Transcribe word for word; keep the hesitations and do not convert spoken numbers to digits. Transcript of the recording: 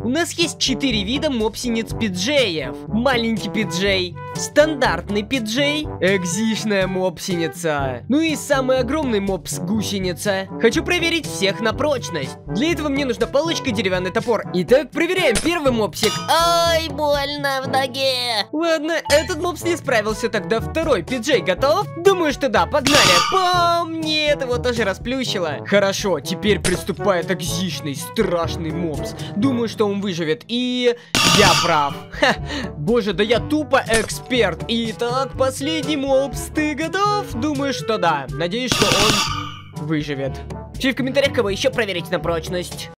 У нас есть четыре вида мопсинец пиджеев. Маленький пиджей, стандартный пиджей, экзишная мопсиница, ну и самый огромный мопс гусеница. Хочу проверить всех на прочность. Для этого мне нужна палочка и деревянный топор. Итак, проверяем первый мопсик. Ой, больно в ноге. Ладно, этот мопс не справился, тогда второй пиджей готов? Думаю, что да, погнали. Пам! Нет, его тоже расплющило. Хорошо, теперь приступает экзишный, страшный мопс. Думаю, что он выживет, и я прав. Ха, боже, да я тупо эксперт. Итак, последний мопс, ты готов? Думаю, что да. Надеюсь, что он выживет. Пиши в комментариях, кого еще проверить на прочность.